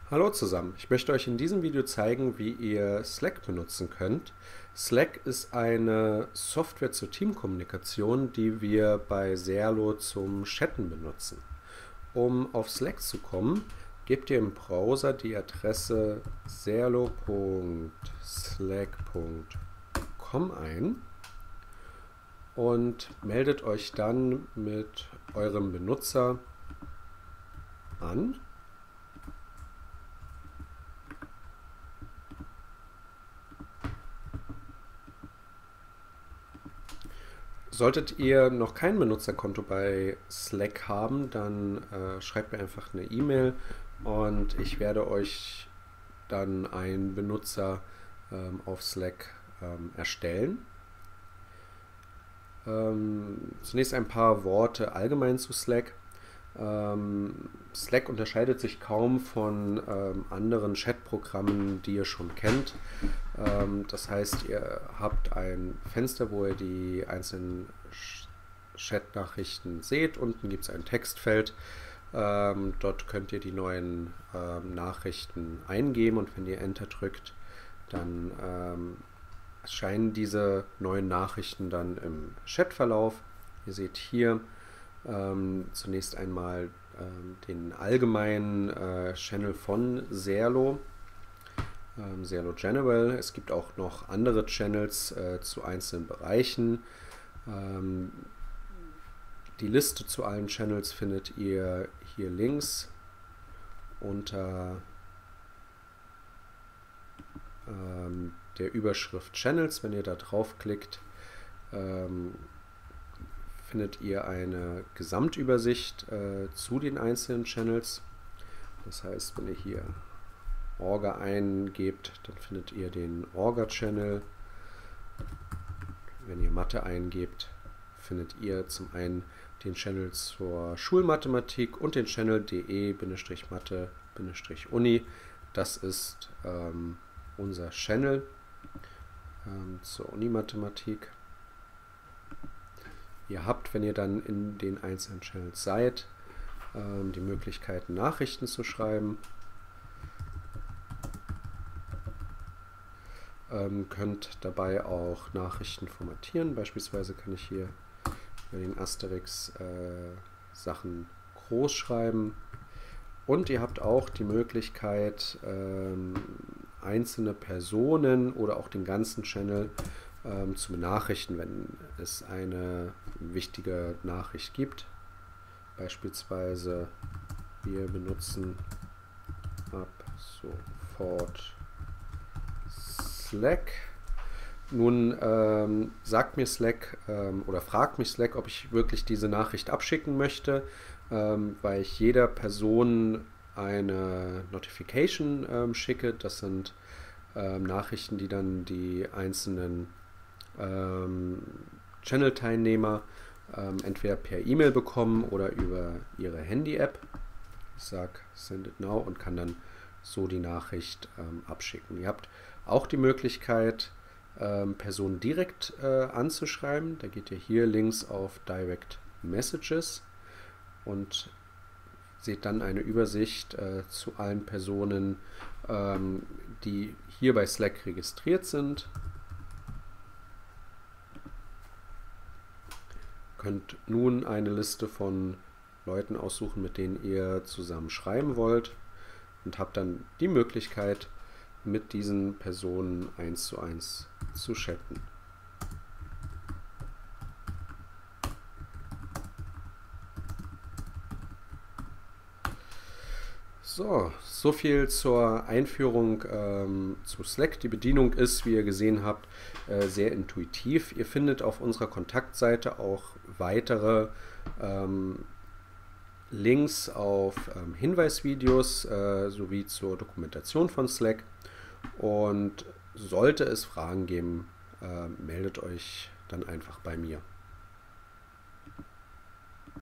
Hallo zusammen, ich möchte euch in diesem Video zeigen, wie ihr Slack benutzen könnt. Slack ist eine Software zur Teamkommunikation, die wir bei Serlo zum Chatten benutzen. Um auf Slack zu kommen, gebt ihr im Browser die Adresse serlo.slack.com ein und meldet euch dann mit eurem Benutzer an. Solltet ihr noch kein Benutzerkonto bei Slack haben, dann schreibt mir einfach eine E-Mail und ich werde euch dann einen Benutzer auf Slack erstellen. Zunächst ein paar Worte allgemein zu Slack. Slack unterscheidet sich kaum von anderen Chatprogrammen, die ihr schon kennt. Das heißt, ihr habt ein Fenster, wo ihr die einzelnen Chat-Nachrichten seht. Unten gibt es ein Textfeld. Dort könnt ihr die neuen Nachrichten eingeben und wenn ihr Enter drückt, dann erscheinen diese neuen Nachrichten dann im Chatverlauf. Ihr seht hier zunächst einmal den allgemeinen Channel von Serlo, Serlo General. Es gibt auch noch andere Channels zu einzelnen Bereichen. Die Liste zu allen Channels findet ihr hier links unter der Überschrift Channels. Wenn ihr da draufklickt, findet ihr eine Gesamtübersicht zu den einzelnen Channels. Das heißt, wenn ihr hier Orga eingebt, dann findet ihr den Orga-Channel. Wenn ihr Mathe eingebt, findet ihr zum einen den Channel zur Schulmathematik und den Channel de-mathe-uni. Das ist unser Channel zur Unimathematik. Ihr habt, wenn ihr dann in den einzelnen Channels seid, die Möglichkeit, Nachrichten zu schreiben. Könnt dabei auch Nachrichten formatieren. Beispielsweise kann ich hier bei den Asterix Sachen groß schreiben. Und ihr habt auch die Möglichkeit, einzelne Personen oder auch den ganzen Channel zu benachrichtigen, wenn es eine wichtige Nachricht gibt. Beispielsweise, wir benutzen ab sofort Slack. Nun sagt mir Slack oder fragt mich Slack, ob ich wirklich diese Nachricht abschicken möchte, weil ich jeder Person eine Notification schicke. Das sind Nachrichten, die dann die einzelnen Channel-Teilnehmer entweder per E-Mail bekommen oder über ihre Handy-App. Ich sage Send it now und kann dann so die Nachricht abschicken. Ihr habt auch die Möglichkeit, Personen direkt anzuschreiben. Da geht ihr hier links auf Direct Messages und seht dann eine Übersicht zu allen Personen, die hier bei Slack registriert sind. Könnt nun eine Liste von Leuten aussuchen, mit denen ihr zusammen schreiben wollt und habt dann die Möglichkeit, mit diesen Personen 1:1 zu chatten. So viel zur Einführung zu Slack. Die Bedienung ist, wie ihr gesehen habt, sehr intuitiv. Ihr findet auf unserer Kontaktseite auch weitere Links auf Hinweisvideos sowie zur Dokumentation von Slack. Und sollte es Fragen geben, meldet euch dann einfach bei mir.